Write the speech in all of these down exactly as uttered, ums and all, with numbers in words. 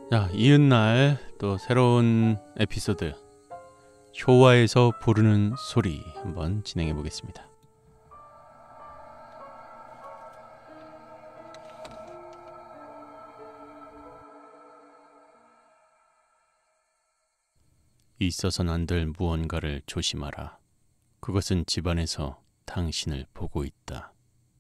자, 이웃날 또 새로운 에피소드 효화에서 부르는 소리 한번 진행해 보겠습니다. 있어서는 안 될 무언가를 조심하라. 그것은 집안에서 당신을 보고 있다.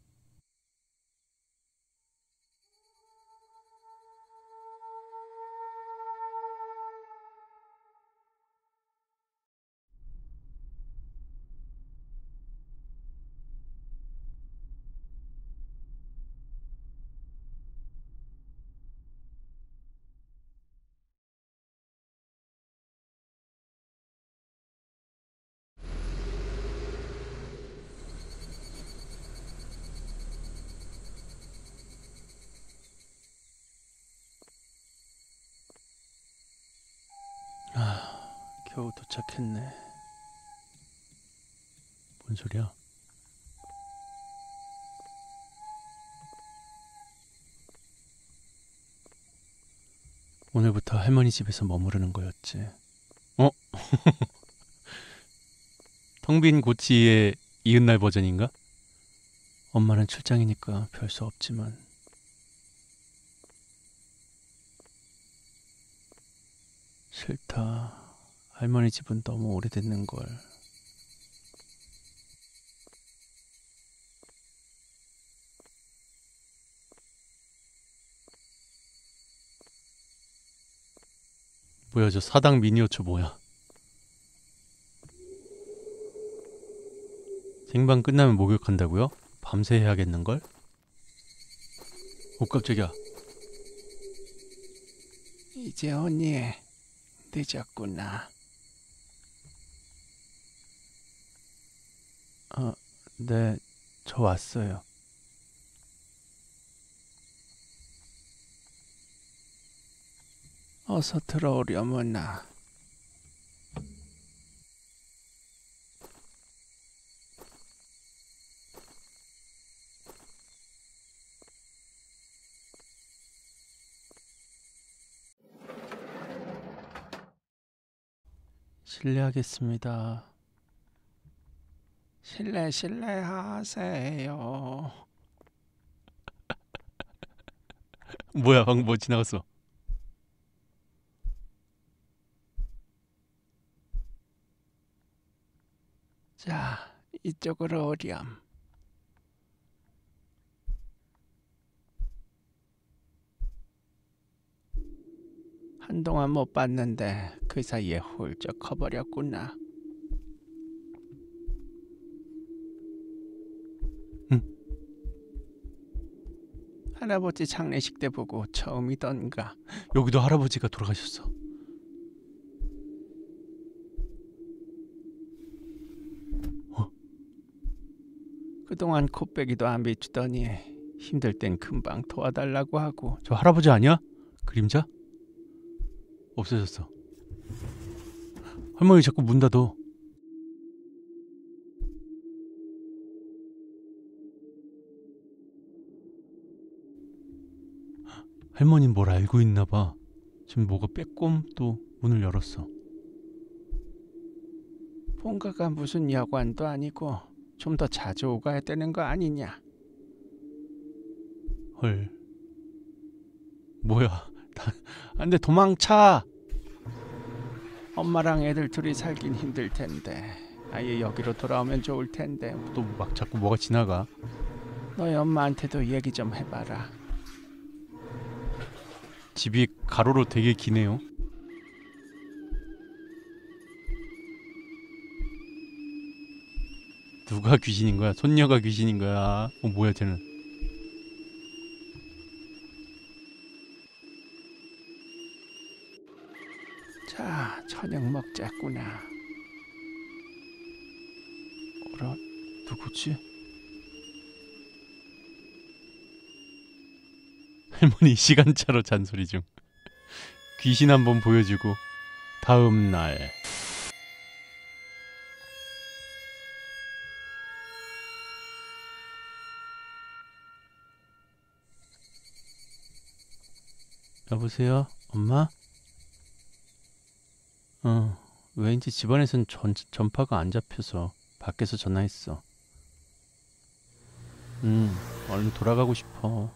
아, 겨우 도착했네. 뭔 소리야? 오늘부터 할머니 집에서 머무르는 거였지. 어? 텅 빈 고치의 이웃날 버전인가? 엄마는 출장이니까 별 수 없지만 싫다. 할머니 집은 너무 오래됐는걸. 뭐야, 저 사당 미니어처 뭐야? 생방 끝나면 목욕한다고요? 밤새 해야겠는걸? 오, 깜짝이야. 이제 언니 늦었구나. 아, 네, 저 왔어요. 어서 들어오려무나. 실례하겠습니다. 실례 실례하세요. 뭐야, 방금 뭐 지나갔어. 자, 이쪽으로 오렴. 한동안 못 봤는데 그 사이에 훌쩍 커버렸구나. 응. 할아버지 장례식 때 보고 처음이던가. 여기도 할아버지가 돌아가셨어. 그동안 코빼기도 안 비추더니 힘들 땐 금방 도와달라고 하고. 저 할아버지 아니야? 그림자? 없어졌어. 할머니 자꾸 문 닫어. 할머니는 뭘 알고 있나 봐. 지금 뭐가 빼꼼 또 문을 열었어. 본가가 무슨 여관도 아니고 좀 더 자주 오가야 되는 거 아니냐. 헐. 뭐야. 안 돼, 도망쳐. 엄마랑 애들 둘이 살긴 힘들 텐데 아예 여기로 돌아오면 좋을 텐데. 또 막 자꾸 뭐가 지나가. 너희 엄마한테도 얘기 좀 해봐라. 집이 가로로 되게 기네요. 누가 귀신인 거야? 손녀가 귀신인 거야? 어, 뭐야 쟤는? 자, 저녁 먹자꾸나. 어라? 누구지? 할머니 시간차로 잔소리 중. 귀신 한번 보여주고 다음 날. 여보세요? 엄마? 어, 왠지 집안에선 전, 전파가 안 잡혀서 밖에서 전화했어. 음, 얼른 돌아가고 싶어.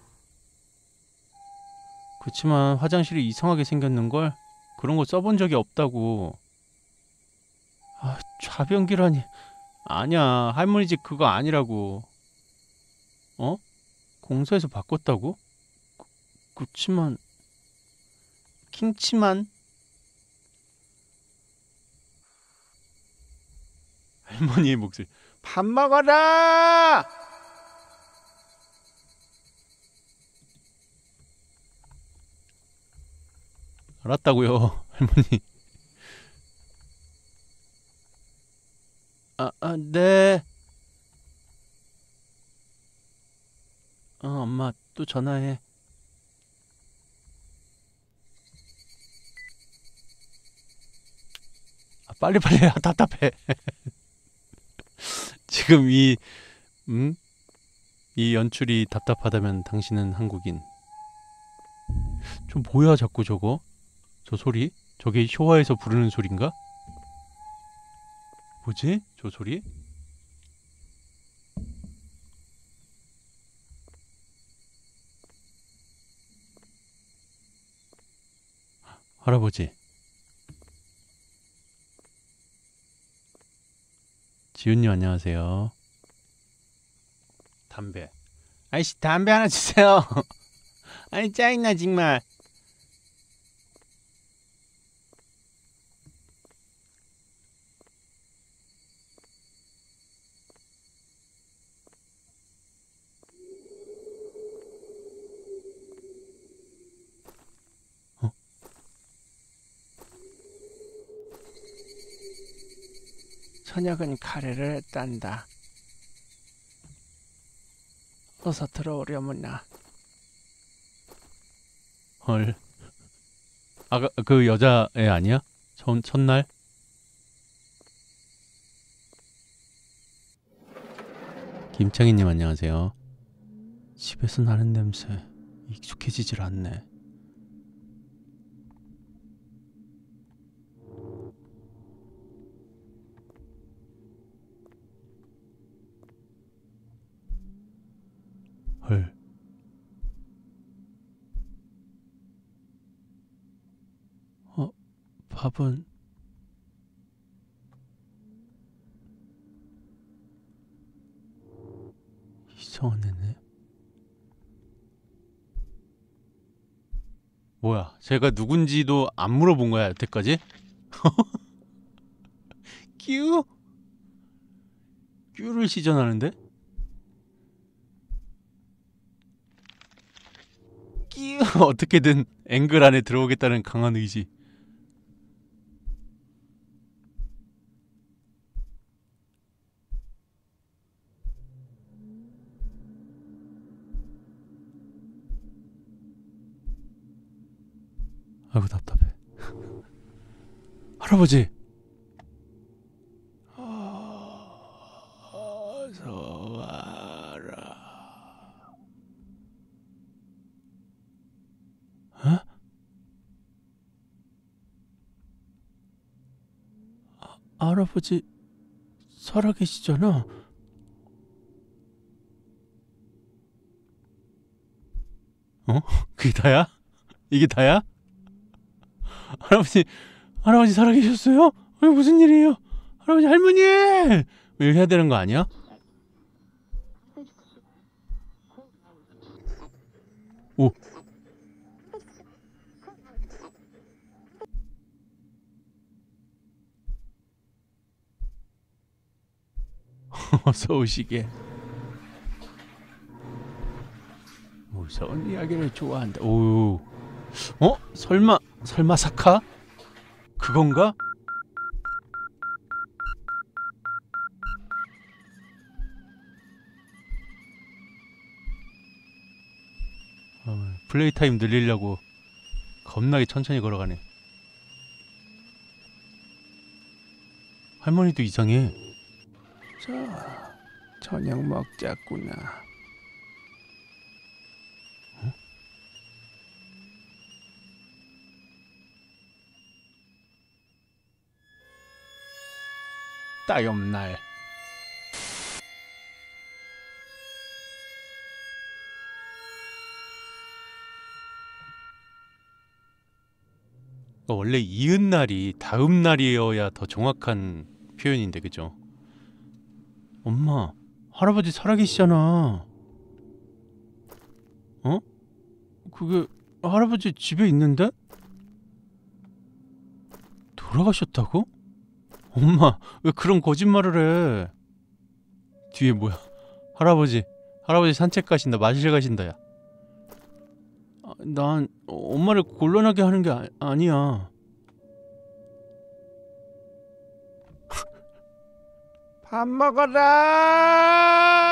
그치만 화장실이 이상하게 생겼는걸? 그런 거 써본 적이 없다고. 아, 좌변기라니. 아니야, 할머니 집 그거 아니라고. 어? 공사해서 바꿨다고? 그, 그치만 킹치만 할머니의 목소리. 밥 먹어라! 알았다고요, 할머니. 아, 아, 네. 어, 엄마 또 전화해. 아, 빨리빨리 해. 답답해. 지금 이, 음? 이 연출이 답답하다면 당신은 한국인. 좀 뭐야 자꾸 저거? 저 소리? 저게 효화에서 부르는 소린가? 뭐지? 저 소리? 할아버지. 지훈님 안녕하세요. 담배. 아이씨 담배 하나 주세요. 아니 짜증나 정말. 어? 저녁은 카레를 했단다. 어서 들어오려무나. 헐. 아까 그 여자애 아니야? 첫, 첫날? 김창희님 안녕하세요. 집에서 나는 냄새 익숙해지질 않네. 헐. 어, 밥은 이상한 애네. 뭐야? 제가 누군지도 안 물어본 거야 여태까지? 끼우? 끼우를 시전하는데? 끼우 어떻게든 앵글 안에 들어오겠다는 강한 의지. 아이고 답답해. 할아버지. 어서 와라. 어? 아, 할아버지 살아계시잖아. 어? 그게 다야? 이게 다야? 할아버지, 할아버지 살아계셨어요? 왜 무슨 일이에요? 할아버지, 할머니! 일 해야 되는 거 아니야? 오. 어서 오시게. 무서운 이야기를 좋아한다. 오, 오. 어? 설마, 설마 사카? 그건가? 어, 플레이 타임 늘리려고 겁나게 천천히 걸어가네. 할머니도 이상해. 자, 저녁 먹자꾸나. 따욤날. 원래 이은날이 다음 날이어야 더 정확한 표현인데, 그죠? 엄마, 할아버지 살아계시잖아. 어? 그게 할아버지 집에 있는데? 돌아가셨다고? 엄마, 왜 그런 거짓말을 해? 뒤에 뭐야? 할아버지, 할아버지 산책 가신다, 마실 가신다, 야. 아, 난 엄마를 곤란하게 하는 게 아, 아니야. 밥 먹어라.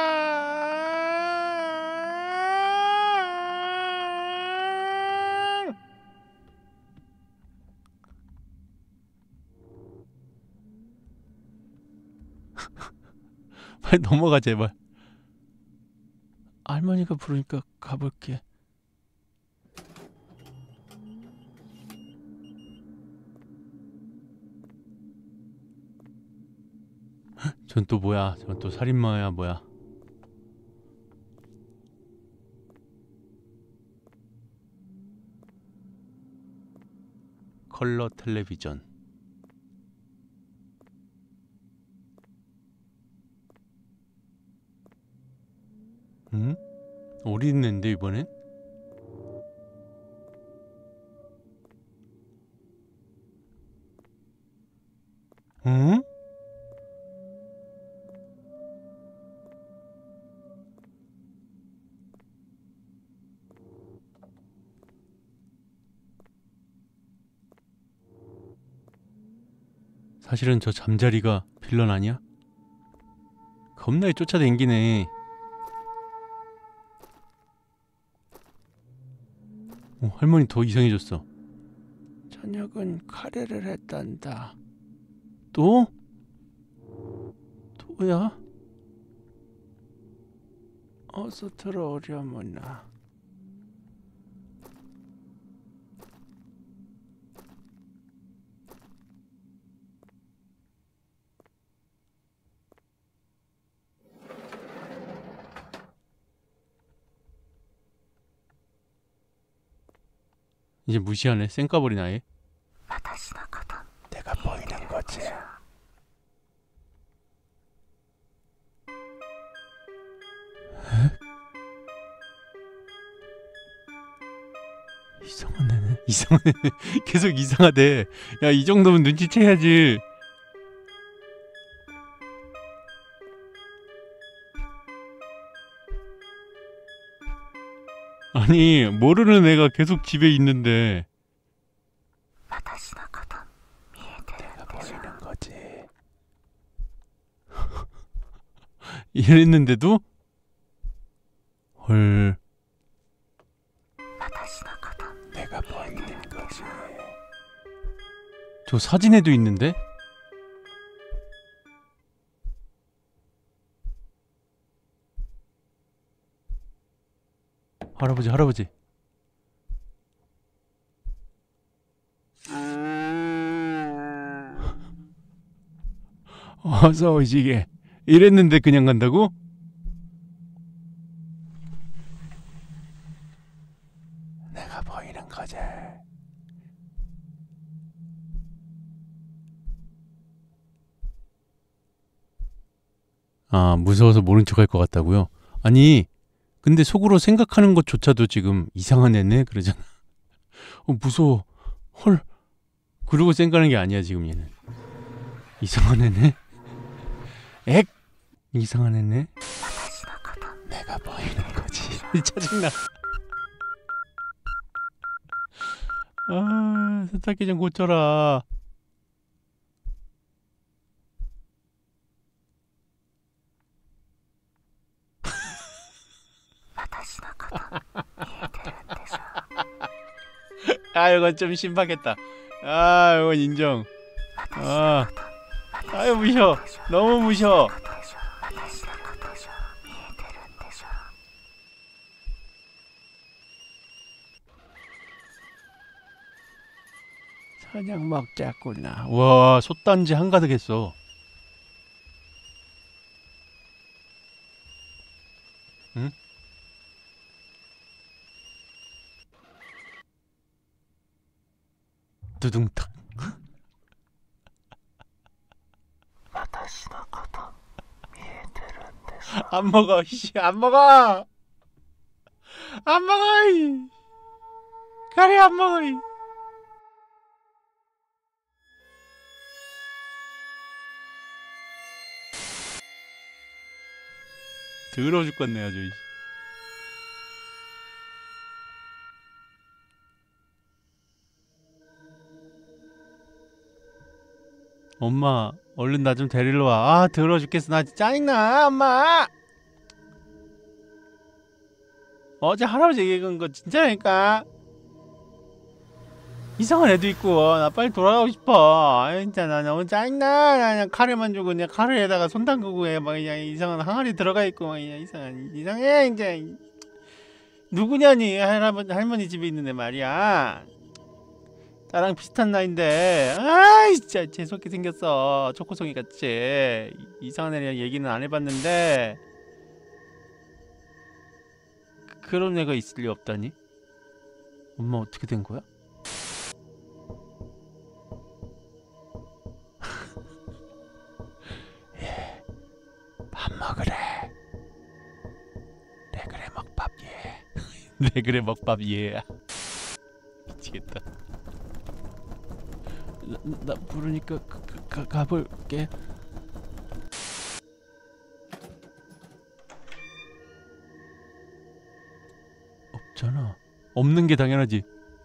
빨리 넘어가 제발. 할머니가 부르니까 가볼게. 전 또 뭐야? 전 또 살인마야 뭐야? 컬러 텔레비전. 응? 어디 있는데 이번엔? 응? 사실은 저 잠자리가 빌런 아니야? 겁나게 쫓아댕기네. 어, 할머니 더 이상해졌어. 저녁은 카레를 했단다. 또? 또야? 어서 들어오려무나. 이제 무시하네. 쌩까버리나 아예. 내가 보이는 거지. 이상한 애네. 이상한 애네. 계속 이상하대. 야, 이 정도면 눈치채야지. 아니, 모르는 애가 계속 집에 있는데. 내가 보이는 거지. 이랬는데도? 헐. 내가 보이는 거지. 저 사진에도 있는데? 할아버지, 할아버지. 어서 오시게. 이랬는데 그냥 간다고? 내가 보이는 거지. 아, 무서워서 모른 척 할 것 같다고요? 아니, 근데 속으로 생각하는 것조차도 지금 이상한 애네? 그러잖아. 어, 무서워. 헐. 그러고 쌩까는 게 아니야, 지금 얘는. 이상한 애네? 액! 이상한 애네? 내가 보이는 거지. 짜증나. 아, 세탁기 좀 고쳐라. 아, 이건 좀 신박했다. 아, 이건 인정. 아, 아유, 무셔. 너무 무셔. 저녁 먹자꾸나. 와, 솥단지 한가득 했어. 두둥탁. 안 먹어, 씨, 안 먹어, 안 먹어, 이. 카레 안 먹어, 이. 더러워 죽겠네 아주. 이. 엄마 얼른 나 좀 데리러 와. 아 더러워 죽겠어. 나 진짜 짜증나 엄마. 어제 할아버지 얘기한 거 진짜라니까. 이상한 애도 있고 나 빨리 돌아가고 싶어. 아 진짜 나 너무 짜증나. 나 그냥 카레만 주고 그냥 카레에다가 손 담그고 해. 막 그냥 이상한 항아리 들어가 있고 막 그냥 이상한 이상해 이제. 누구냐니 할아버지 할머니 집에 있는데 말이야. 나랑 비슷한 나이인데 아이 진짜 재수없게 생겼어. 초코송이 같이. 이상한 애랑 얘기는 안 해봤는데 그런 애가 있을 리 없다니. 엄마 어떻게 된 거야? 예, 밥 먹으래. 네 그래 먹밥 예. 네 그래 먹밥 예. 미치겠다. 나, 나 부르니까 가, 가, 가볼게. 없잖아. 없는 게 당연하지.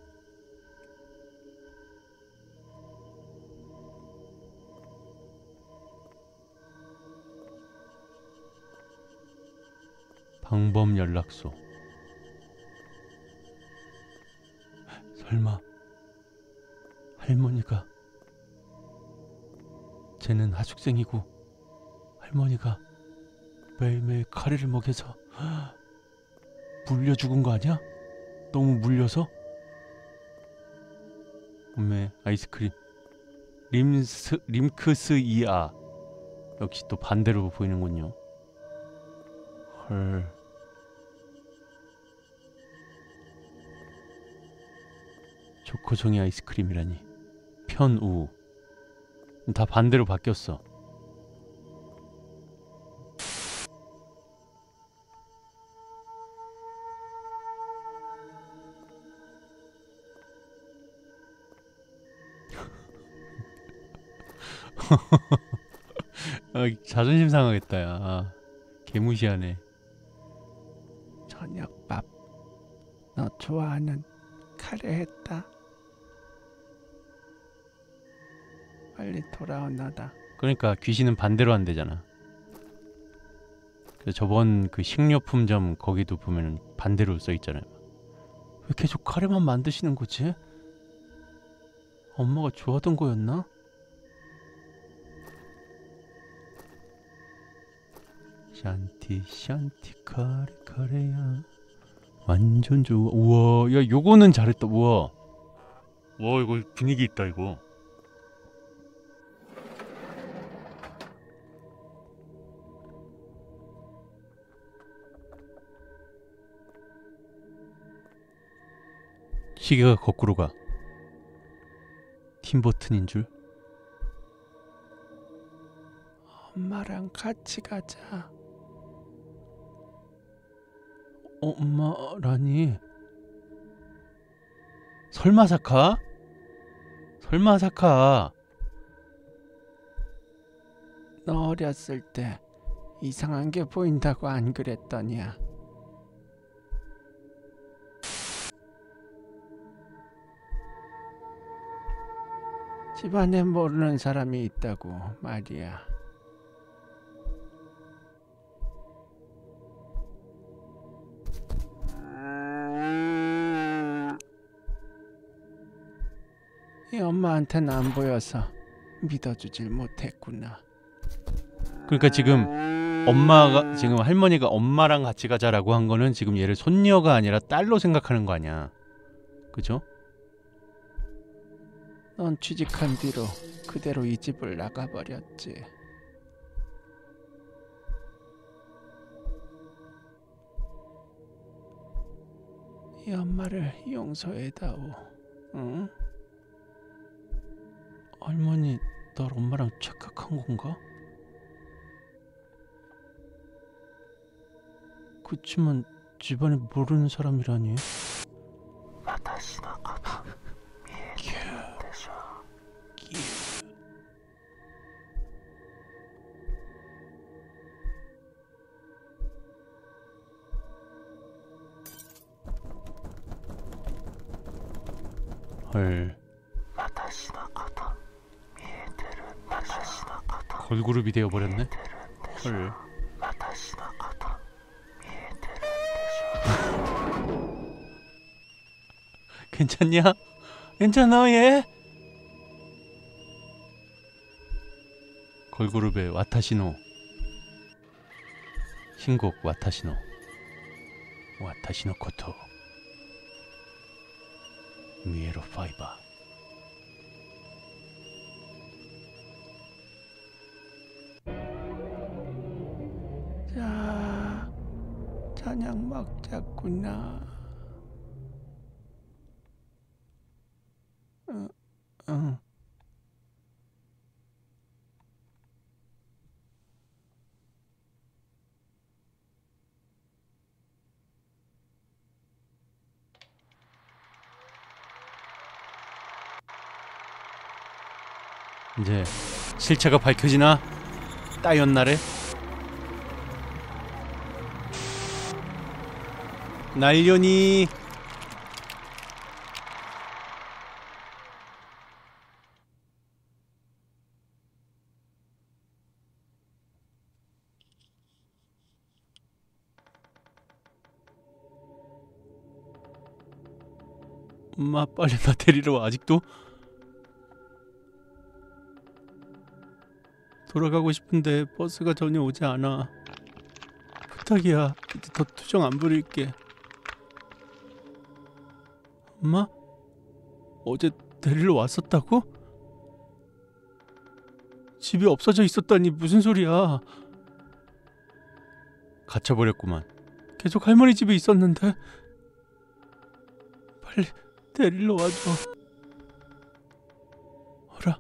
방범 연락소. 설마 할머니가. 쟤는 하숙생이고 할머니가 매일매일 카레를 먹여서 물려 죽은 거 아니야? 너무 물려서? 엄매 아이스크림. 림스 림크스 이아. 역시 또 반대로 보이는군요. 헐. 초코송이 아이스크림이라니. 편우. 다 반대로 바뀌었어. 아, 자존심 상하겠다 야. 아, 개무시하네. 저녁밥 너 좋아하는 카레 했다. 빨리 돌아와 너다. 그러니까 귀신은 반대로 안 되잖아. 그래서 저번 그 식료품점 거기도 보면 반대로 써 있잖아요. 왜 계속 카레만 만드시는 거지? 엄마가 좋아하던 거였나? 샨티 샨티 카레 카레야 완전 좋아. 우와 야 요거는 잘했다. 우와 와 이거 분위기 있다 이거. 시계가 거꾸로 가. 팀버튼인 줄. 엄마랑 같이 가자. 엄마라니. 설마 사카? 설마 사카? 너 어렸을 때 이상한 게 보인다고 안 그랬더냐? 집안에 모르는 사람이 있다고 말이야. 이 엄마한테는 안 보여서 믿어주질 못했구나. 그러니까 지금 엄마가 지금 할머니가 엄마랑 같이 가자라고 한 거는 지금 얘를 손녀가 아니라 딸로 생각하는 거 아니야. 그죠? 넌 취직한 뒤로 그대로 이 집을 나가버렸지. 이 엄마를 용서해다오. 응? 할머니 날 엄마랑 착각한 건가? 그치만 집안에 모르는 사람이라니. 헐. 걸그룹이 되어버렸네. 헐. 괜찮냐? 괜찮아 얘? 걸그룹의 와타시노. 신곡 와타시노. 와타시노 코토. 미에로 파이바. 자, 저녁 먹자꾸나. 응, 응. 이제 실체가 밝혀지나? 따연 날에 날려니. 엄마 빨리 나 데리러 와. 아직도? 돌아가고 싶은데 버스가 전혀 오지 않아. 부탁이야. 이제 더 투정 안 부릴게. 엄마? 어제 데리러 왔었다고? 집에 없어져 있었다니 무슨 소리야. 갇혀버렸구만. 계속 할머니 집에 있었는데. 빨리 데리러 와줘. 어라.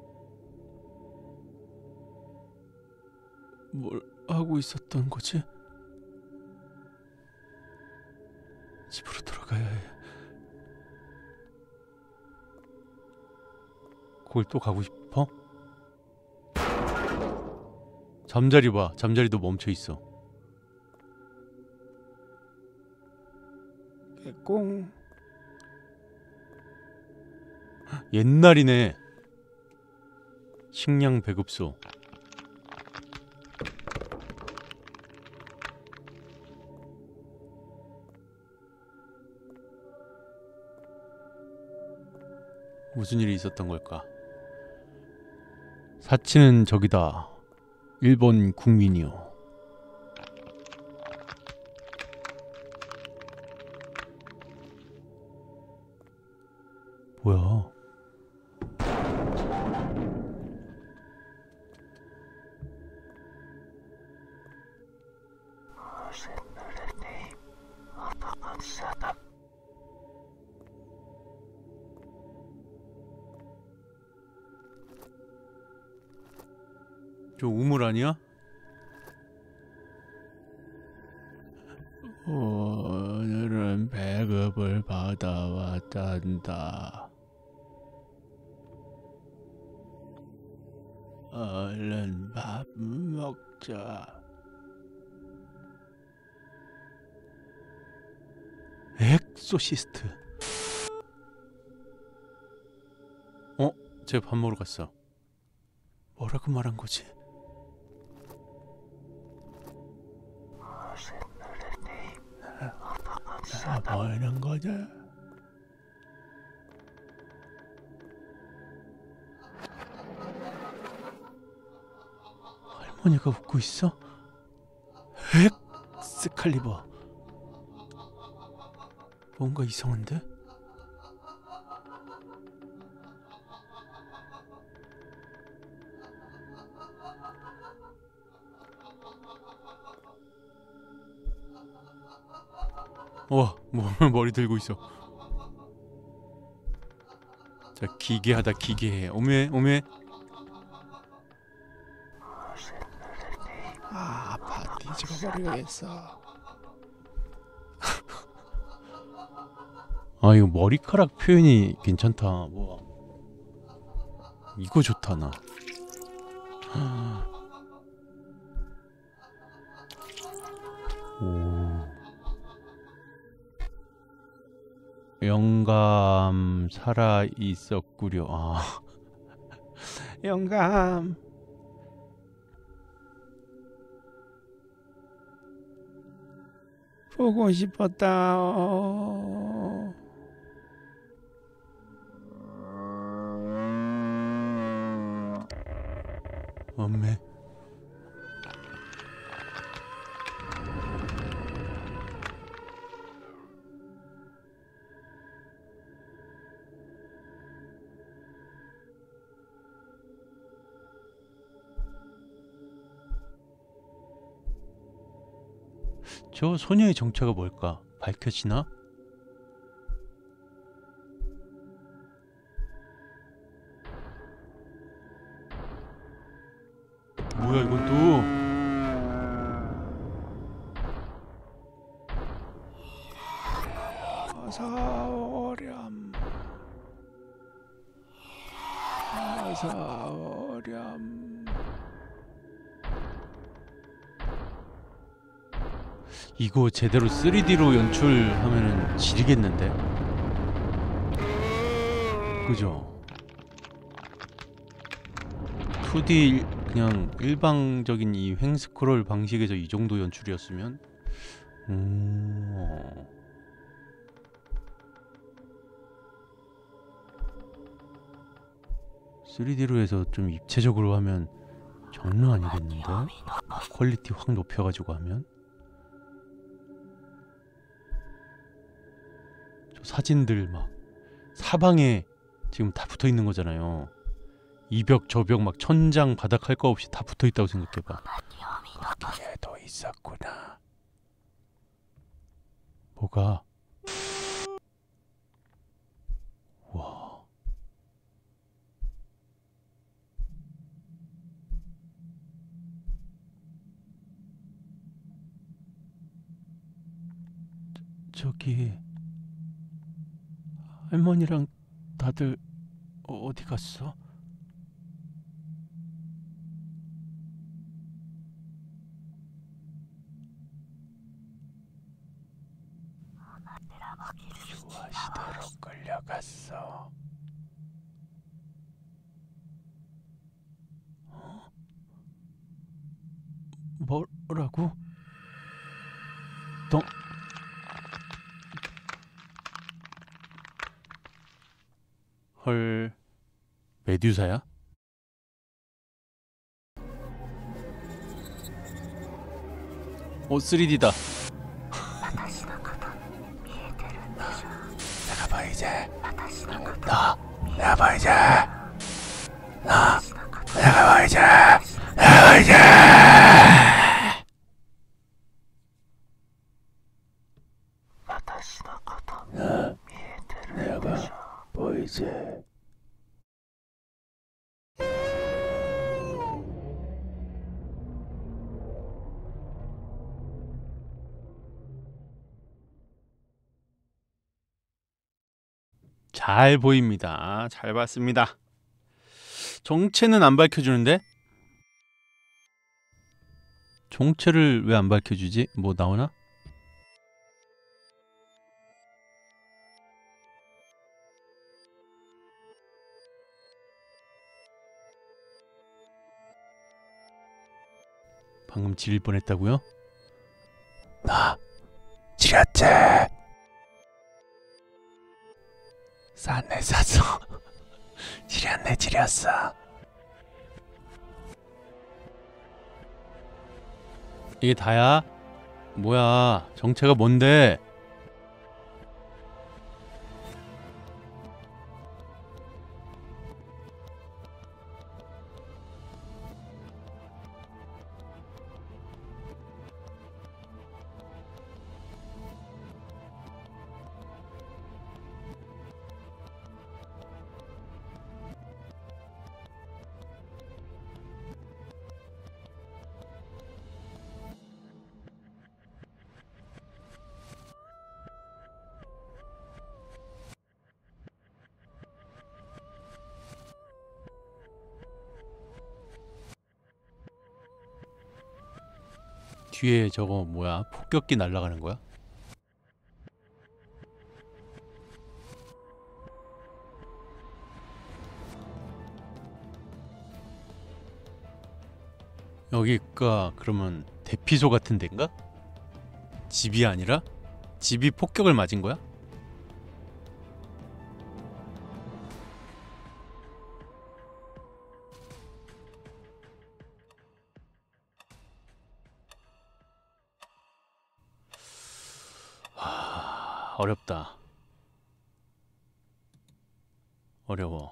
뭘 하고 있었던 거지? 집으로 돌아가야 해. 거길 또 가고 싶어? 잠자리 봐. 잠자리도 멈춰 있어. 개꽁. 옛날이네. 식량 배급소. 무슨 일이 있었던 걸까? 사치는 저기다. 일본 국민이요. 뭐야? 저 우물 아니야? 오늘은 배급을 받아왔단다. 얼른 밥 먹자. 엑소시스트. 어? 쟤 밥 먹으러 갔어. 뭐라고 말한 거지? 나 보이는 거지? 할머니가 웃고 있어? 엑스칼리버. 뭔가 이상한데? 와, 뭐 머리 들고 있어. 자, 기괴하다 기괴해. 오메 오메. 아, 아파 뒤집어버리겠어. 아, 이거 머리카락 표현이 괜찮다. 뭐 이거 좋다 나. 오. 영감 살아 있었구려. 아. 영감. 보고 싶었다. 어... 엄매. 저 소녀의 정체가 뭘까? 밝혀지나? 뭐야 이건 또? 어서 오렴. 어서 오렴. 이거 제대로 쓰리디로 연출하면은 지리겠는데? 그죠? 투디 그냥 일방적인 이 횡스크롤 방식에서 이 정도 연출이었으면 음... 쓰리디로 해서 좀 입체적으로 하면 장난 아니겠는데? 퀄리티 확 높여가지고 하면? 저 사진들 막 사방에 지금 다 붙어있는 거잖아요. 이 벽 저 벽 막 천장 바닥 할 거 없이 다 붙어있다고 생각해봐. 거기에도 있었구나. 뭐가? 와. 저, 저기 할머니랑 다들 어디 갔어? 유아시대로 끌려갔어. 어? 뭐라고? 너 헐, 메듀사야? 오, 쓰리디다. 내가 봐 이제. 너, 내가 봐 이제. 너, 내가 봐 이제. 내가 봐 이제. 너, 내가 보이지? 잘 보입니다. 잘 봤습니다. 정체는 안 밝혀주는데? 정체를 왜 안 밝혀주지? 뭐 나오나? 방금 지릴 뻔했다고요? 너, 지렸지? 쌌네 쌌어. 지렸네 지렸어. 이게 다야? 뭐야? 정체가 뭔데? 뒤에 저거 뭐야? 폭격기 날아가는 거야? 여기가 그러면 대피소 같은 데인가? 집이 아니라? 집이 폭격을 맞은 거야? 하... 어렵다. 어려워.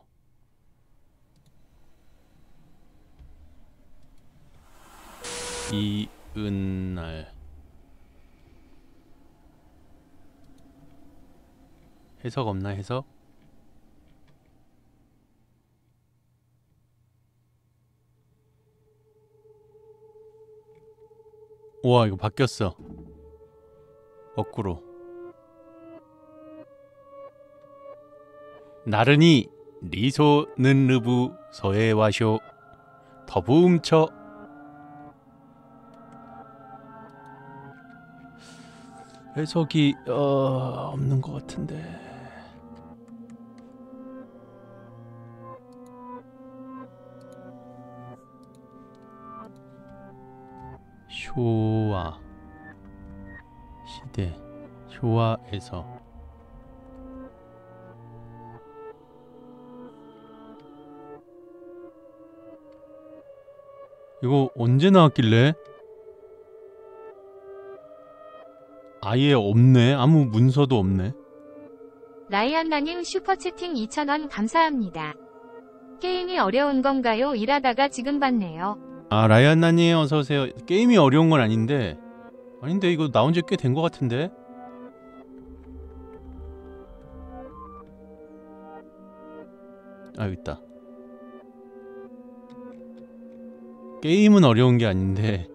이은날 해석 없나 해석? 우와 이거 바뀌었어. 거꾸로. 나르니 리소는 르부 서해와쇼 더부음처. 해석이 어... 없는 것 같은데. 쇼와 시대 쇼와에서 이거 언제 나왔길래? 아예 없네. 아무 문서도 없네. 라이안나님 슈퍼채팅 이천 원 감사합니다. 게임이 어려운 건가요? 일하다가 지금 봤네요. 아 라이안나님 어서오세요. 게임이 어려운 건 아닌데 아닌데 이거 나온 지 꽤 된 것 같은데? 아 여기 있다. 게임은 어려운 게 아닌데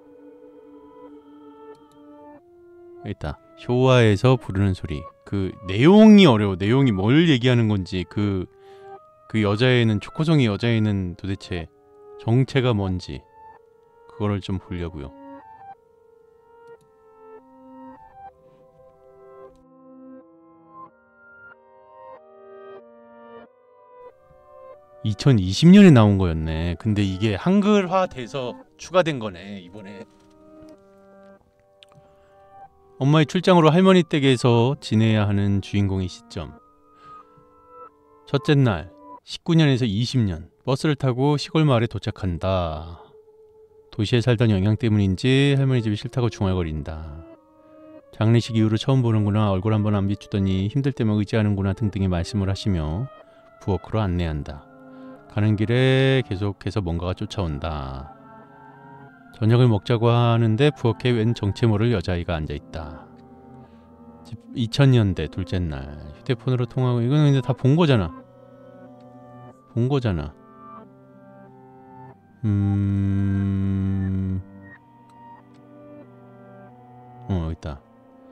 여기 있다. 쇼와에서 부르는 소리. 그 내용이 어려워. 내용이 뭘 얘기하는 건지 그 그 여자애는 초코송이 여자애는 도대체 정체가 뭔지 그거를 좀 보려고요. 이천이십 년에 나온 거였네. 근데 이게 한글화 돼서 추가된 거네 이번에. 엄마의 출장으로 할머니 댁에서 지내야 하는 주인공의 시점. 첫째 날 십구 년에서 이십 년 버스를 타고 시골 마을에 도착한다. 도시에 살던 영향 때문인지 할머니 집이 싫다고 중얼거린다. 장례식 이후로 처음 보는구나, 얼굴 한번 안 비추더니 힘들 때만 의지하는구나 등등의 말씀을 하시며 부엌으로 안내한다. 가는 길에 계속해서 뭔가가 쫓아온다. 저녁을 먹자고 하는데 부엌에 웬 정체 모를 여자아이가 앉아있다. 이천 년대 둘째 날 휴대폰으로 통화하고. 이거는 근데 다 본 거잖아. 본 거잖아. 음... 어 여기 있다.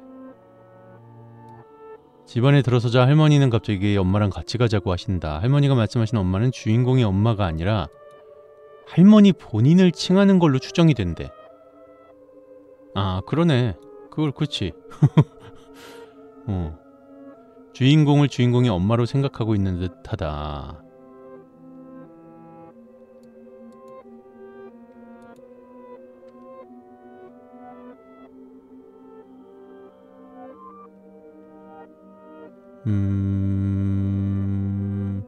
집안에 들어서자 할머니는 갑자기 엄마랑 같이 가자고 하신다. 할머니가 말씀하신 엄마는 주인공의 엄마가 아니라 할머니 본인을 칭하는 걸로 추정이 된대. 아 그러네. 그걸 그렇지. 어. 주인공을 주인공의 엄마로 생각하고 있는 듯하다. 음...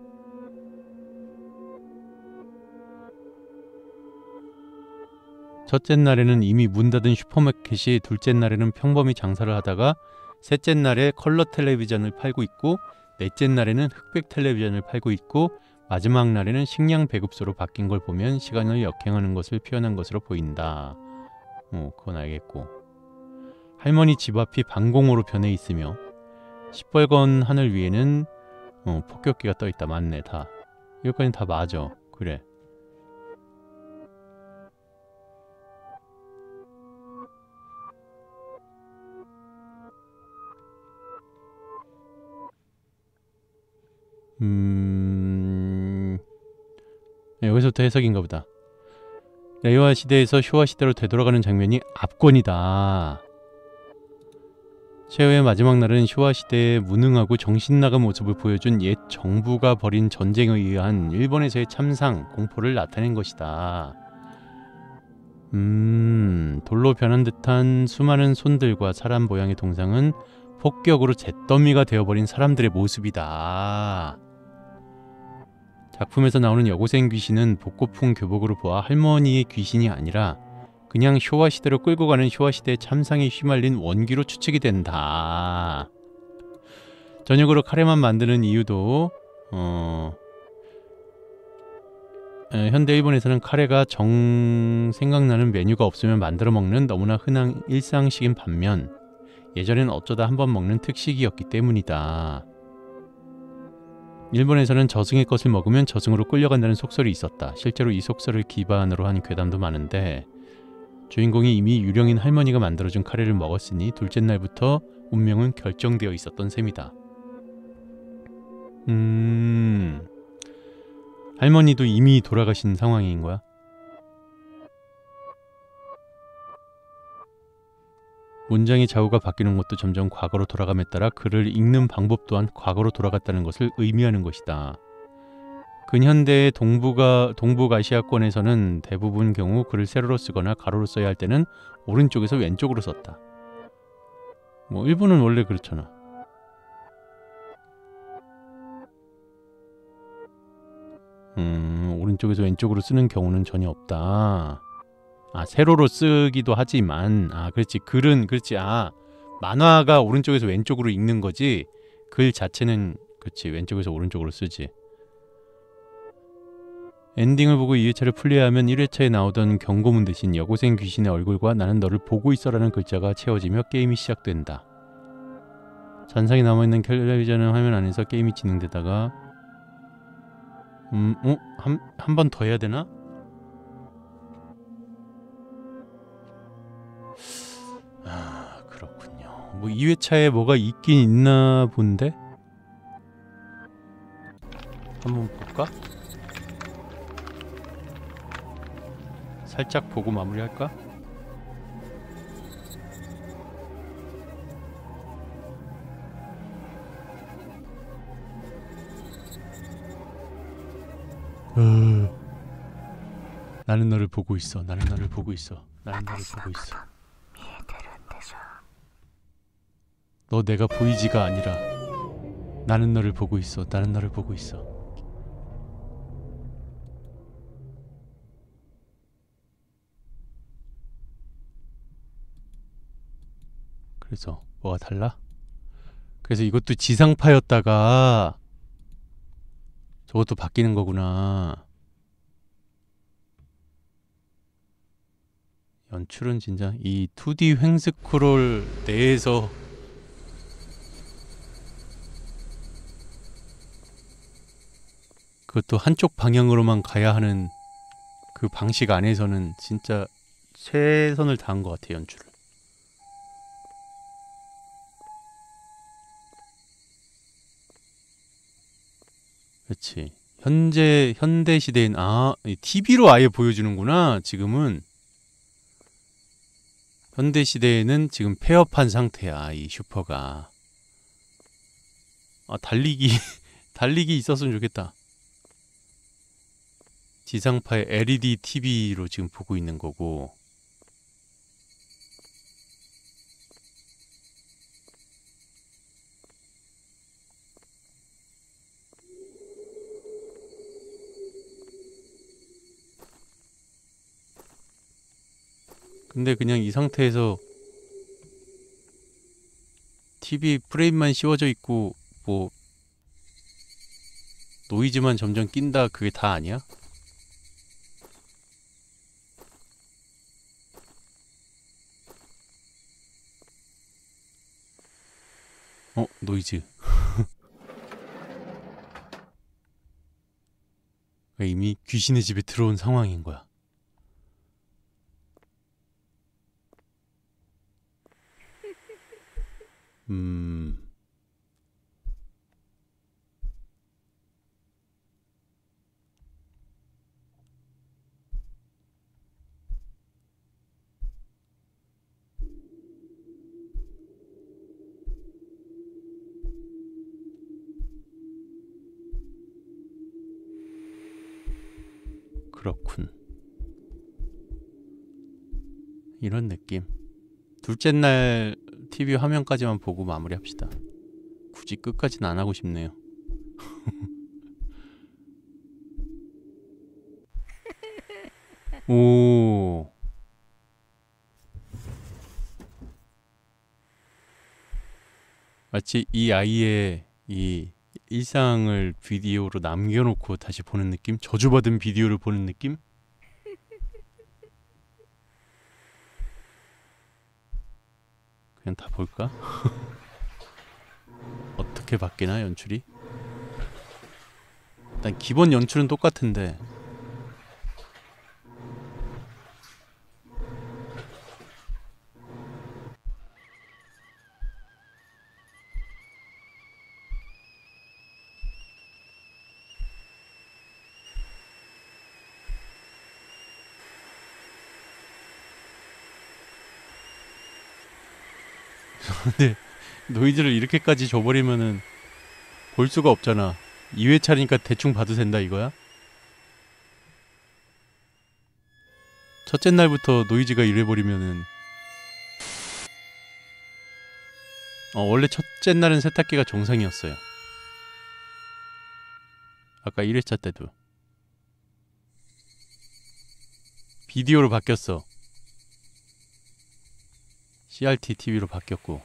첫째 날에는 이미 문 닫은 슈퍼마켓이, 둘째 날에는 평범히 장사를 하다가 셋째 날에 컬러 텔레비전을 팔고 있고, 넷째 날에는 흑백 텔레비전을 팔고 있고, 마지막 날에는 식량 배급소로 바뀐 걸 보면 시간을 역행하는 것을 표현한 것으로 보인다. 어, 그건 알겠고. 할머니 집 앞이 방공호로 변해 있으며 시뻘건 하늘 위에는 어, 폭격기가 떠 있다. 맞네, 다. 이것까지는 다 맞아. 그래. 음... 여기서부터 해석인가 보다. 레이와 시대에서 쇼와 시대로 되돌아가는 장면이 압권이다. 최후의 마지막 날은 쇼와 시대의 무능하고 정신나간 모습을 보여준 옛 정부가 벌인 전쟁에 의한 일본에서의 참상, 공포를 나타낸 것이다. 음... 돌로 변한 듯한 수많은 손들과 사람 모양의 동상은 폭격으로 잿더미가 되어버린 사람들의 모습이다. 작품에서 나오는 여고생 귀신은 복고풍 교복으로 보아 할머니의 귀신이 아니라 그냥 쇼와 시대로 끌고 가는 쇼와 시대의 참상에 휘말린 원기로 추측이 된다. 저녁으로 카레만 만드는 이유도 어... 에, 현대 일본에서는 카레가 정 생각나는 메뉴가 없으면 만들어 먹는 너무나 흔한 일상식인 반면 예전엔 어쩌다 한번 먹는 특식이었기 때문이다. 일본에서는 저승의 것을 먹으면 저승으로 끌려간다는 속설이 있었다. 실제로 이 속설을 기반으로 한 괴담도 많은데 주인공이 이미 유령인 할머니가 만들어준 카레를 먹었으니 둘째 날부터 운명은 결정되어 있었던 셈이다. 음... 할머니도 이미 돌아가신 상황인 거야? 문장의 좌우가 바뀌는 것도 점점 과거로 돌아감에 따라 글을 읽는 방법 또한 과거로 돌아갔다는 것을 의미하는 것이다. 근현대의 동북아, 동북아시아권에서는 대부분 경우 글을 세로로 쓰거나 가로로 써야 할 때는 오른쪽에서 왼쪽으로 썼다. 뭐 일본은 원래 그렇잖아. 음, 오른쪽에서 왼쪽으로 쓰는 경우는 전혀 없다. 아, 세로로 쓰기도 하지만, 아, 그렇지. 글은, 그렇지. 아, 만화가 오른쪽에서 왼쪽으로 읽는 거지. 글 자체는, 그렇지. 왼쪽에서 오른쪽으로 쓰지. 엔딩을 보고 이 회차를 플레이하면 일 회차에 나오던 경고문 대신 여고생 귀신의 얼굴과 나는 너를 보고 있어라는 글자가 채워지며 게임이 시작된다. 잔상이 남아있는 텔레비전 화면 안에서 게임이 진행되다가 음, 어? 한, 한 번 더 해야 되나? 아, 그렇군요. 뭐 이 회차에 뭐가 있긴 있나 본데? 한번 볼까? 살짝 보고 마무리할까? 어... 나는 너를 보고 있어. 나는 너를 보고 있어. 나는 너를 보고 있어. 너 내가 보이지가 아니라 나는 너를 보고 있어. 나는 너를 보고 있어. 그래서 뭐가 달라? 그래서 이것도 지상파였다가 저것도 바뀌는 거구나. 연출은 진짜 이 투디 횡스크롤 내에서 그것도 한쪽 방향으로만 가야 하는 그 방식 안에서는 진짜 최선을 다한 것 같아, 연출을. 그렇지. 현재 현대 시대엔 아 티비로 아예 보여주는구나. 지금은 현대 시대에는 지금 폐업한 상태야, 이 슈퍼가. 아, 달리기 달리기 있었으면 좋겠다. 지상파의 엘이디 티비로 지금 보고 있는 거고. 근데 그냥 이 상태에서 티비 프레임만 씌워져 있고 뭐 노이즈만 점점 낀다, 그게 다 아니야? 어? 노이즈. 이미 귀신의 집에 들어온 상황인 거야. 음... 그렇군. 이런 느낌. 둘째 날 티비 화면까지만 보고 마무리합시다. 굳이 끝까지는 안 하고 싶네요. 오. 마치 이 아이의 이 일상을 비디오로 남겨놓고 다시 보는 느낌? 저주받은 비디오를 보는 느낌? 그냥 다 볼까? 어떻게 바뀌나 연출이? 일단 기본 연출은 똑같은데 근데 노이즈를 이렇게까지 줘버리면은 볼 수가 없잖아. 이 회차니까 대충 봐도 된다 이거야? 첫째 날부터 노이즈가 이래버리면은 어 원래 첫째 날은 세탁기가 정상이었어요. 아까 일 회차 때도 비디오로 바뀌었어. 씨알티 티비로 바뀌었고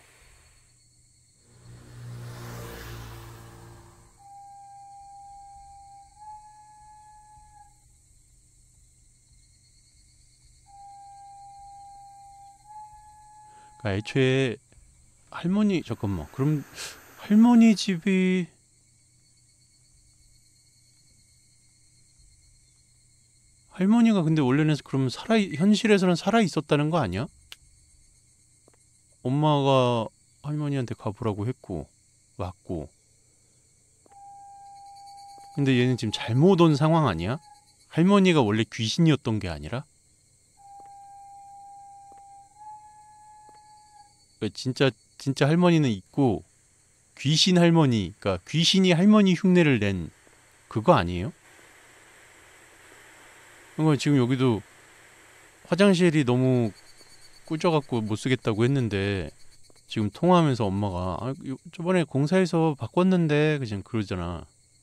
그러니까 애초에 할머니 잠깐만 그럼 할머니 집이 할머니가 근데 원래는 그럼 살아 현실에서는 살아 있었다는 거 아니야? 엄마가 할머니한테 가보라고 했고 왔고 근데 얘는 지금 잘못 온 상황 아니야? 할머니가 원래 귀신이었던 게 아니라? 그러니까 진짜 진짜 할머니는 있고 귀신 할머니 그러니까 귀신이 할머니 흉내를 낸 그거 아니에요? 그러니까 지금 여기도 화장실이 너무 꾸져갖고 못 쓰겠다고 했는데 지금 통화하면서 엄마가 아, 저번에 공사해서 바꿨는데 그냥 그러잖아.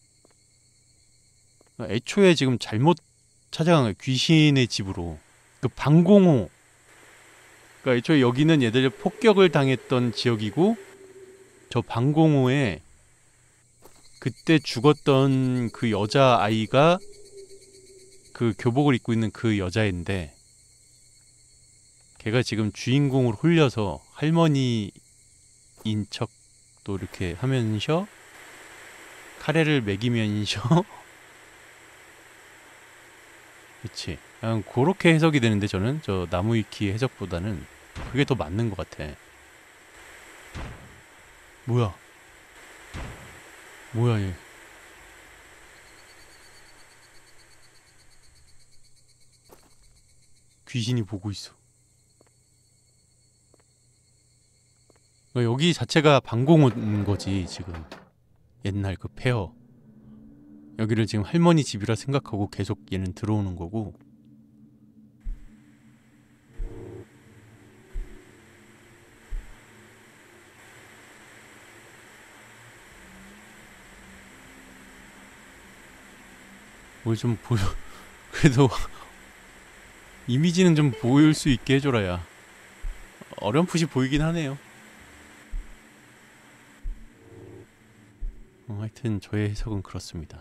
애초에 지금 잘못 찾아간 거야. 귀신의 집으로. 그 방공호. 그러니까 애초에 여기는 얘들 폭격을 당했던 지역이고 저 방공호에 그때 죽었던 그 여자아이가 그 교복을 입고 있는 그 여자인데 걔가 지금 주인공으로 홀려서 할머니인 척도 이렇게 하면서 카레를 먹이면서 그치 그냥 그렇게 해석이 되는데 저는 저 나무위키 해석보다는 그게 더 맞는 것 같아. 뭐야 뭐야 얘 귀신이 보고 있어. 여기 자체가 방공호인 거지 지금. 옛날 그 폐허 여기를 지금 할머니 집이라 생각하고 계속 얘는 들어오는 거고 뭘 좀 보여 그래도 이미지는 좀 보일 수 있게 해줘라 야. 어렴풋이 보이긴 하네요. 어, 하여튼 저의 해석은 그렇습니다.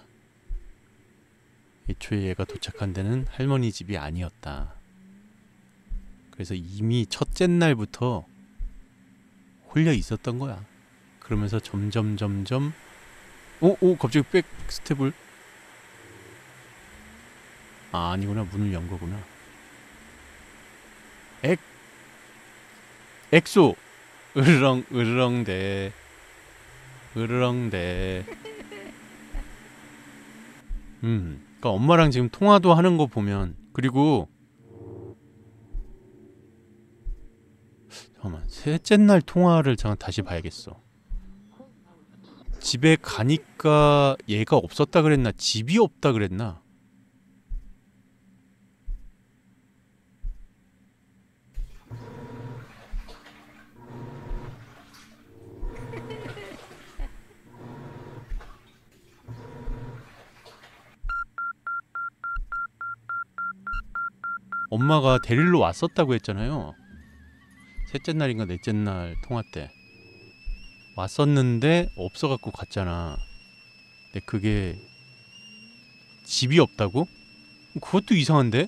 애초에 얘가 도착한 데는 할머니 집이 아니었다. 그래서 이미 첫째 날부터 홀려 있었던 거야. 그러면서 점점 점점 오, 오 갑자기 백 스텝을 아 아니구나 문을 연 거구나. 엑 엑소 으르렁 으르렁대 으르렁대 음 그니까 엄마랑 지금 통화도 하는 거 보면 그리고 잠깐만 셋째 날 통화를 잠깐 다시 봐야겠어. 집에 가니까 얘가 없었다 그랬나 집이 없다 그랬나 엄마가 데리러 왔었다고 했잖아요. 셋째 날인가 넷째 날 통화 때 왔었는데 없어갖고 갔잖아. 근데 그게 집이 없다고? 그것도 이상한데?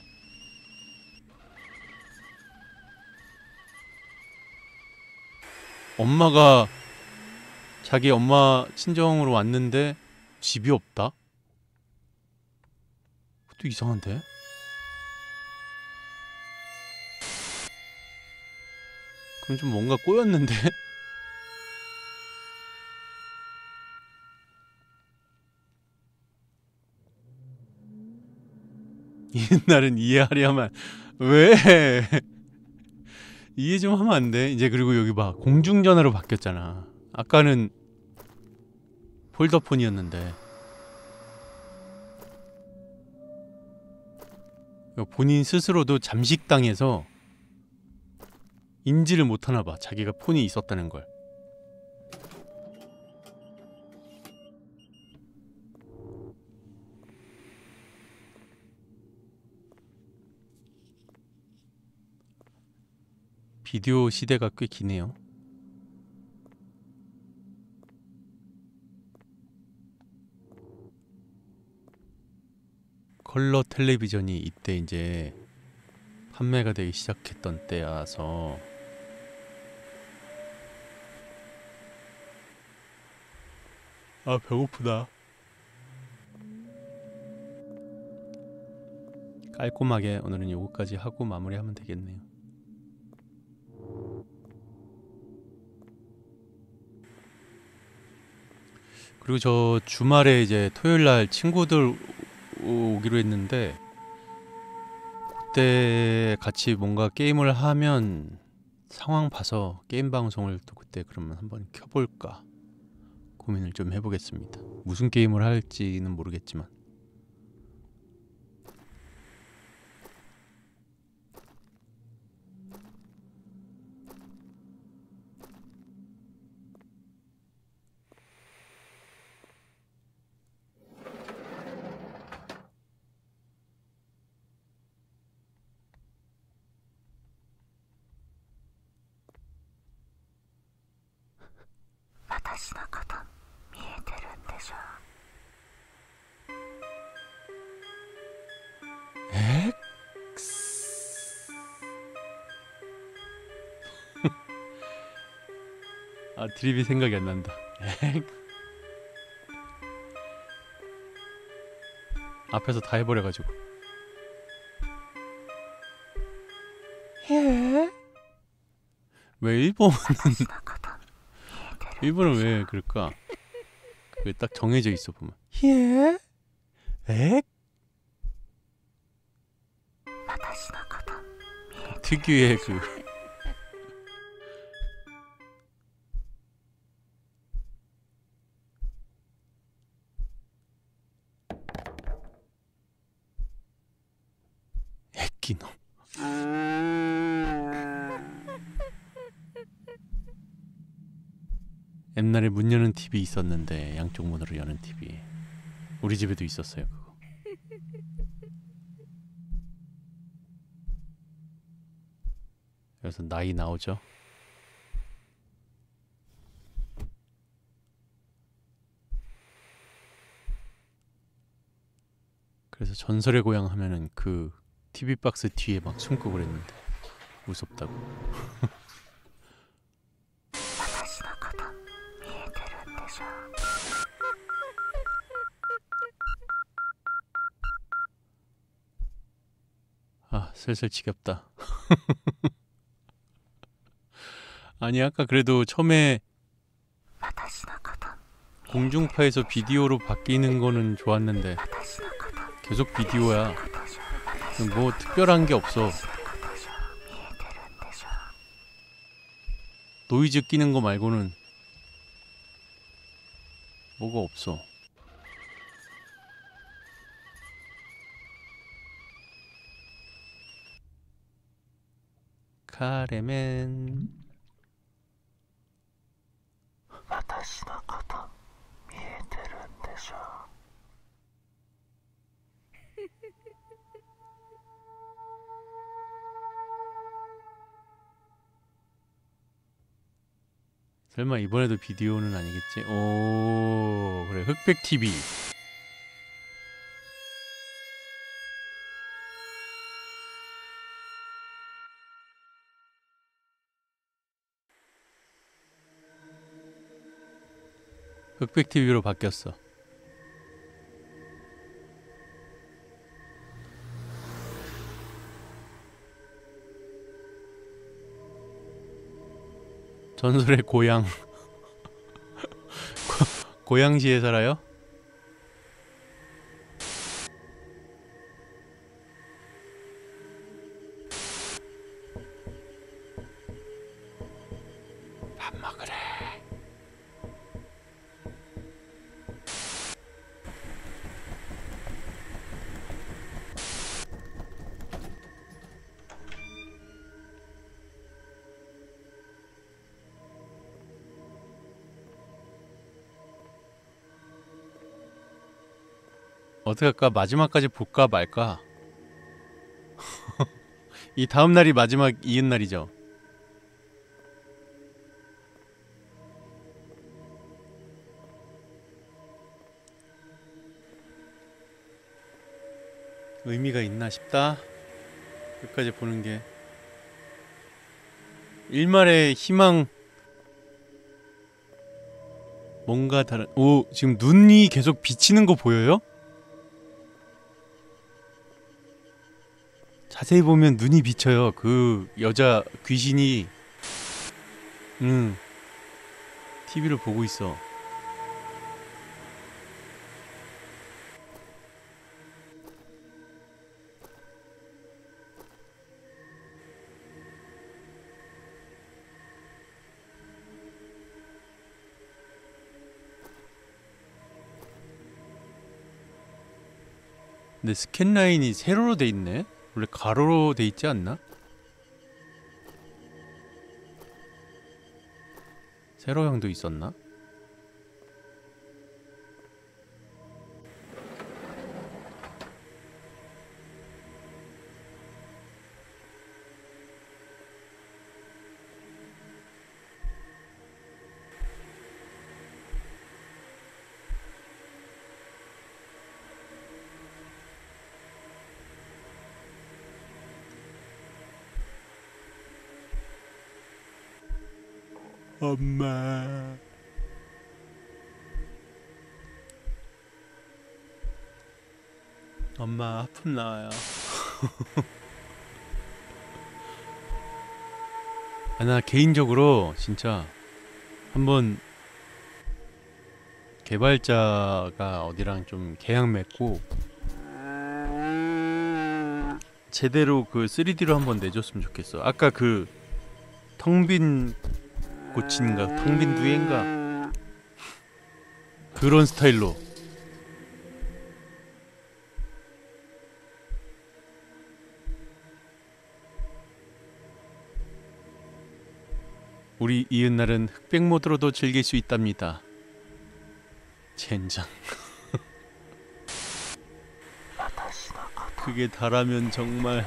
엄마가 자기 엄마 친정으로 왔는데 집이 없다? 그것도 이상한데? 그럼 좀 뭔가 꼬였는데? 옛날은 이해하려면 왜? 이해 좀 하면 안 돼? 이제 그리고 여기 봐. 공중전화로 바뀌었잖아. 아까는 폴더폰이었는데 본인 스스로도 잠식당해서 인지를 못하나봐. 자기가 폰이 있었다는 걸. 비디오 시대가 꽤 기네요. 컬러 텔레비전이 이때 이제 판매가 되기 시작했던 때라서 아 배고프다. 깔끔하게 오늘은 요거까지 하고 마무리하면 되겠네요. 그리고 저 주말에 이제 토요일날 친구들 오기로 했는데 그때 같이 뭔가 게임을 하면 상황 봐서 게임 방송을 또 그때 그러면 한번 켜볼까 고민을 좀 해보겠습니다. 무슨 게임을 할지는 모르겠지만 아 드립이 생각이 안 난다. 앞에서 다 해버려가지고. 왜 일본은 일본은 왜 그럴까? 그게 딱 정해져 있어 보면. 예? 엑? 그 특유의 그 애끼놈. 옛날에 문 여는 티비 있었는데 양쪽 문으로 여는 티비. 우리 집에도 있었어요 그거. 그래서 나이 나오죠. 그래서 전설의 고향 하면은 그 티비 박스 뒤에 막 숨고 그랬는데 무섭다고. 아 슬슬 지겹다. 아니 아까 그래도 처음에 공중파에서 비디오로 바뀌는 거는 좋았는데 계속 비디오야. 뭐 특별한 게 없어. 노이즈 끼는 거 말고는 뭐가 없어. 카레멘 설마 이번에도 비디오는 아니겠지? 오, 그래. 흑백 티비. 흑백 티비로 바뀌었어. 전설의 고향. 고, 고향시에 살아요? 밥 먹으래. 어떻게 할까? 마지막까지 볼까 말까? 이 다음 날이 마지막 이은 날이죠. 의미가 있나 싶다. 끝까지 보는 게. 일말의 희망. 뭔가 다른. 오, 지금 눈이 계속 비치는 거 보여요? 자세히 보면 눈이 비쳐요. 그 여자 귀신이 응 티비를 보고 있어. 근데 스캔 라인이 세로로 돼 있네? 원래 가로로 돼 있지 않나? 세로형도 있었나? 엄마. 엄마 하품 나와요. 아, 나 개인적으로 진짜 한번 개발자가 어디랑 좀 계약 맺고 제대로 그 쓰리디로 한번 내줬으면 좋겠어. 아까 그 텅빈 고친가 텅빈 두엔가 그런 스타일로. 우리 이은날은 흑백 모드로도 즐길 수 있답니다. 젠장. 그게 다라면 정말.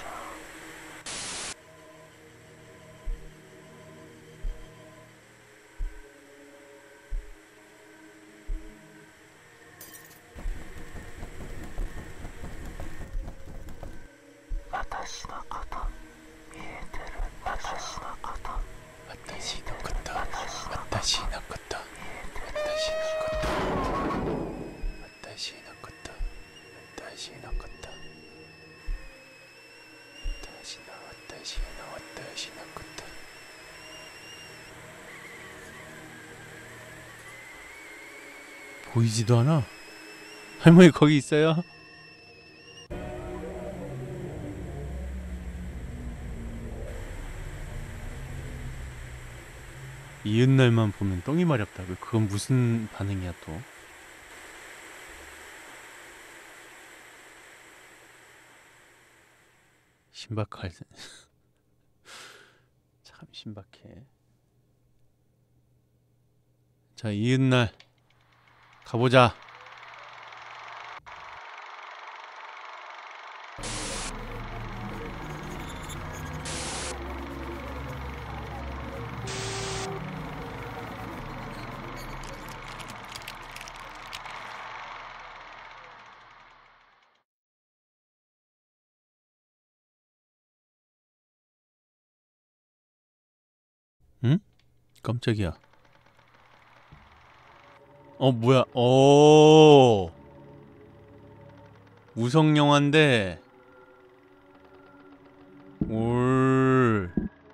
보이지도 않아. 할머니 거기 있어요? 이은날만 보면 똥이 마렵다고. 그건 무슨 반응이야 또. 신박할. 참 신박해. 자, 이은날 가보자. 응? 깜짝이야. 어 뭐야? 오 우성 영화인데 올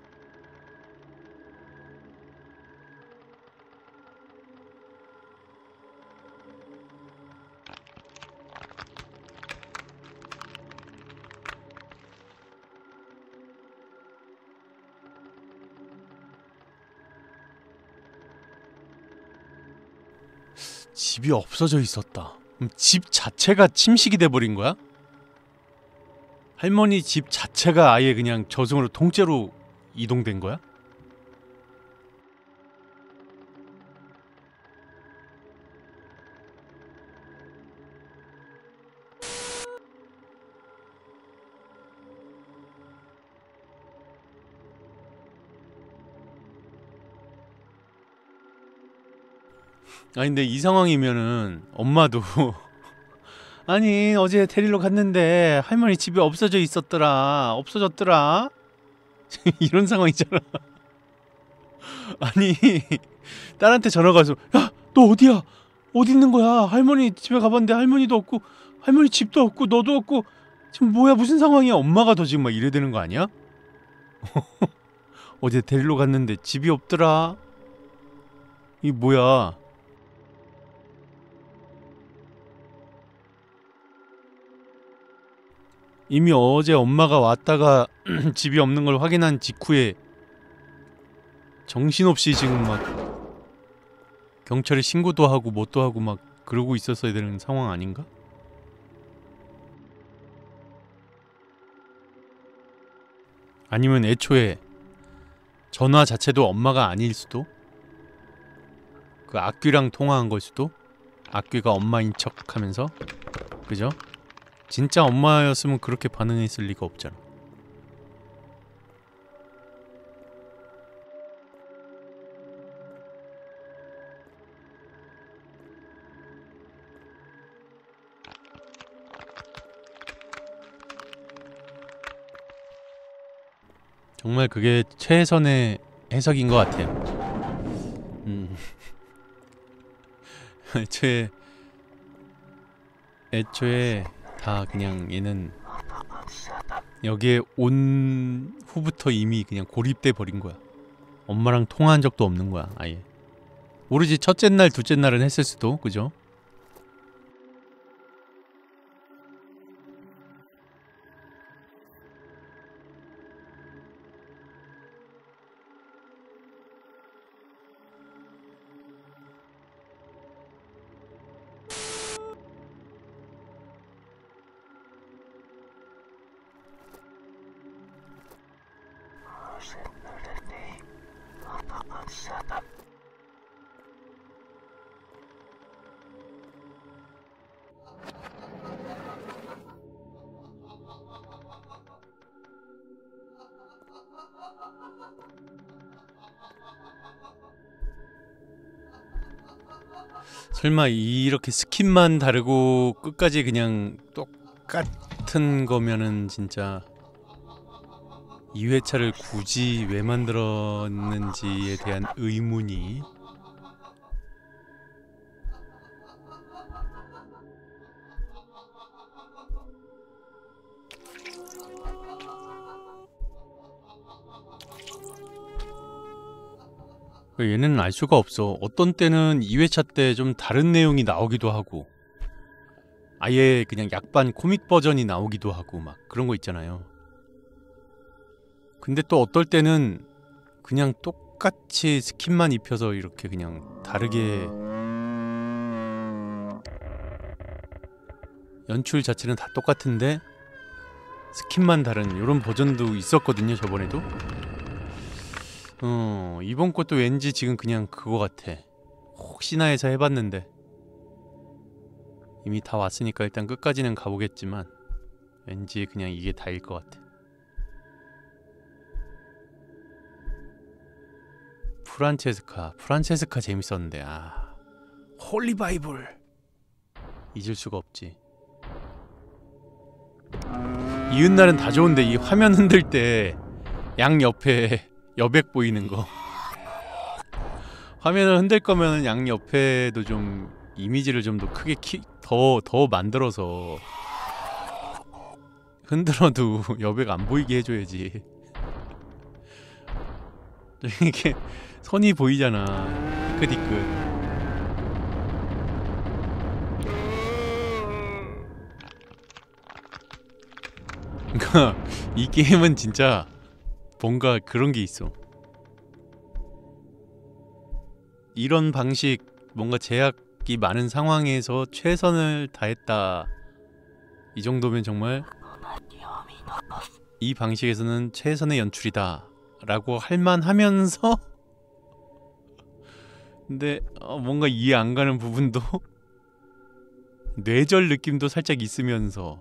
집이 없어져 있었다. 그럼 집 자체가 침식이 돼버린 거야? 할머니 집 자체가 아예 그냥 저승으로 통째로 이동된 거야? 아니 근데 이 상황이면은 엄마도 아니 어제 데리러 갔는데 할머니 집에 없어져 있었더라 없어졌더라 이런 상황이잖아. 아니 딸한테 전화가 와서 야 너 어디야 어디 있는 거야 할머니 집에 가봤는데 할머니도 없고 할머니 집도 없고 너도 없고 지금 뭐야 무슨 상황이야. 엄마가 더 지금 막 이래야 되는 거 아니야? 어제 데리러 갔는데 집이 없더라. 이 뭐야. 이미 어제 엄마가 왔다가 집이 없는 걸 확인한 직후에 정신없이 지금 막 경찰에 신고도 하고 뭣도 하고 막 그러고 있었어야 되는 상황 아닌가? 아니면 애초에 전화 자체도 엄마가 아닐 수도? 그 악귀랑 통화한 걸 수도? 악귀가 엄마인 척 하면서? 그죠? 진짜 엄마였으면 그렇게 반응했을 리가 없잖아. 정말 그게 최선의 해석인 것 같아요. 음. 애초에 애초에 다 그냥 얘는 여기에 온 후부터 이미 그냥 고립돼 버린 거야. 엄마랑 통화한 적도 없는 거야 아예. 모르지 첫째 날 둘째 날은 했을 수도. 그죠? 설마 이렇게 스킨만 다르고 끝까지 그냥 똑같은 거면은 진짜 이 회차를 굳이 왜 만들었는지에 대한 의문이. 얘는 알 수가 없어. 어떤 때는 이 회차 때 좀 다른 내용이 나오기도 하고 아예 그냥 약반 코믹 버전이 나오기도 하고 막 그런 거 있잖아요. 근데 또 어떨 때는 그냥 똑같이 스킨만 입혀서 이렇게 그냥 다르게 연출 자체는 다 똑같은데 스킨만 다른 이런 버전도 있었거든요 저번에도. 어 이번 것도 왠지 지금 그냥 그거 같아. 혹시나 해서 해봤는데 이미 다 왔으니까 일단 끝까지는 가보겠지만 왠지 그냥 이게 다일 것 같아. 프란체스카 프란체스카 재밌었는데 아 홀리 바이블 잊을 수가 없지. 이웃날은 다 좋은데 이 화면 흔들 때 양 옆에 여백 보이는 거 화면을 흔들 거면 양 옆에도 좀 이미지를 좀 더 크게 키, 더, 더 만들어서 흔들어도 여백 안 보이게 해줘야지. 이게 선이 보이잖아. 디끗디끗. 그러니까 이 게임은 진짜 뭔가 그런 게 있어. 이런 방식, 뭔가 제약이 많은 상황에서 최선을 다했다. 이 정도면 정말 이 방식에서는 최선의 연출이다 라고 할만하면서 근데 어, 뭔가 이해 안 가는 부분도 뇌절 느낌도 살짝 있으면서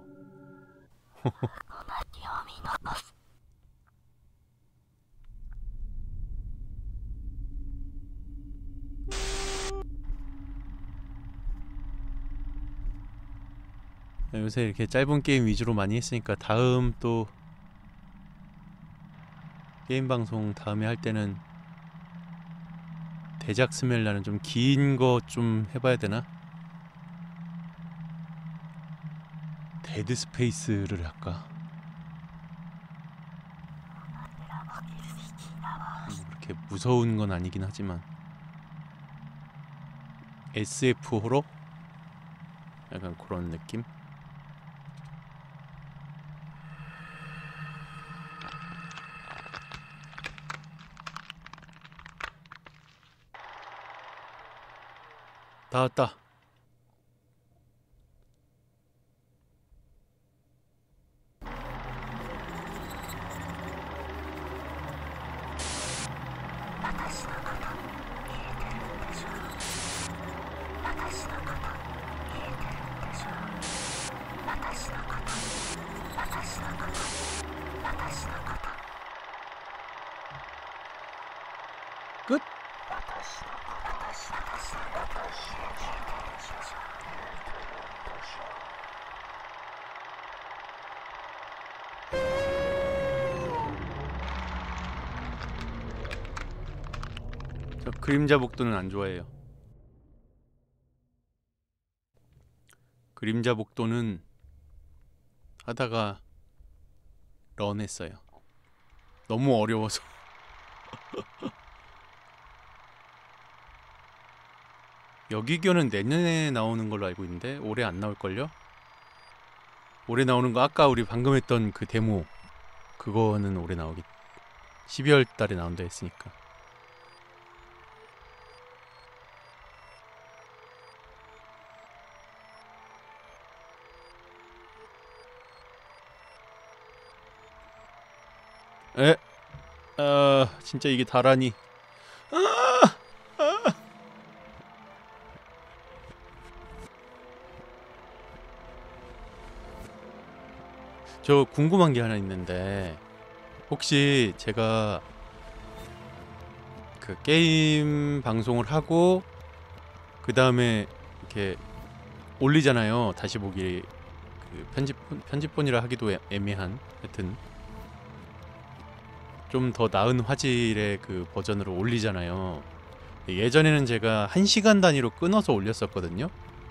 요새 이렇게 짧은 게임 위주로 많이 했으니까 다음 또 게임 방송 다음에 할 때는 대작 스멜라는 좀 긴 거 좀 해봐야 되나? 데드 스페이스를 할까? 뭐 그렇게 무서운 건 아니긴 하지만 에스에프 호러? 약간 그런 느낌? 다 왔다. 끝? 저 그림자 복도는 안 좋아해요. 그림자 복도는 하다가 런했어요. 너무 어려워서. 여기교는 내년에 나오는 걸로 알고 있는데 올해 안 나올걸요? 올해 나오는 거 아까 우리 방금 했던 그 데모 그거는 올해 나오겠 십이월 달에 나온다 했으니까. 에? 아 진짜 이게 다라니. 아! 아! 저 궁금한 게 하나 있는데 혹시 제가 그 게임 방송을 하고 그 다음에 이렇게 올리잖아요. 다시 보기 그 편집본 편집본이라 하기도 애- 애매한 하여튼 좀 더 나은 화질의 그 버전으로 올리잖아요. 예전에는 제가 한 시간 단위로 끊어서 올렸었거든요.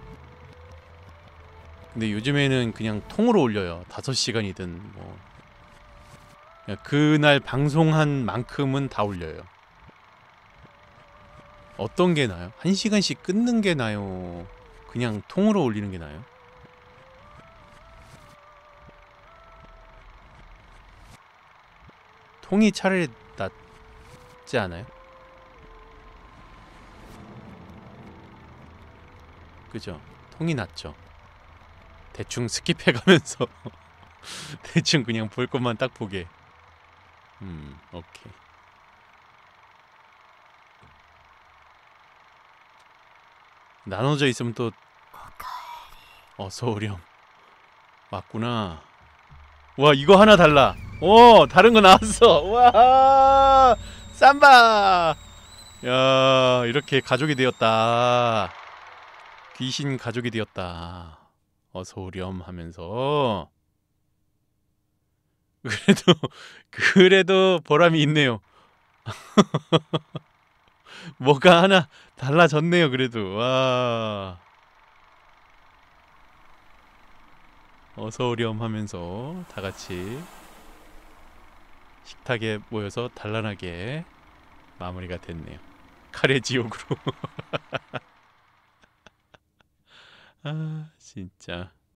근데 요즘에는 그냥 통으로 올려요. 다섯 시간이든 뭐 그냥 그날 방송한 만큼은 다 올려요. 어떤 게 나아요? 한 시간씩 끊는 게 나아요? 그냥 통으로 올리는 게 나아요? 통이 차라리 낫지 않아요? 그죠? 통이 낫죠. 대충 스킵해가면서 대충 그냥 볼 것만 딱 보게. 음, 오케이. 나눠져 있으면 또 어서 오렴. 맞구나. 와 이거 하나 달라. 오 다른 거 나왔어. 와 삼바. 야 이렇게 가족이 되었다. 귀신 가족이 되었다. 어서 오렴 하면서 그래도 그래도 보람이 있네요. 뭐가 하나 달라졌네요. 그래도 와. 어서오렴 하면서 다 같이 식탁에 모여서 단란하게 마무리가 됐네요. 카레 지옥으로. 아 진짜